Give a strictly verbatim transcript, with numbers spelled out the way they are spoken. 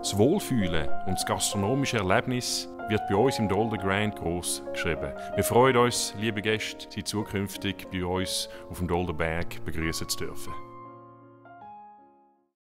Das Wohlfühlen und das gastronomische Erlebnis wird bei uns im Dolder Grand gross geschrieben. Wir freuen uns, liebe Gäste, Sie zukünftig bei uns auf dem Dolder Berg begrüßen zu dürfen.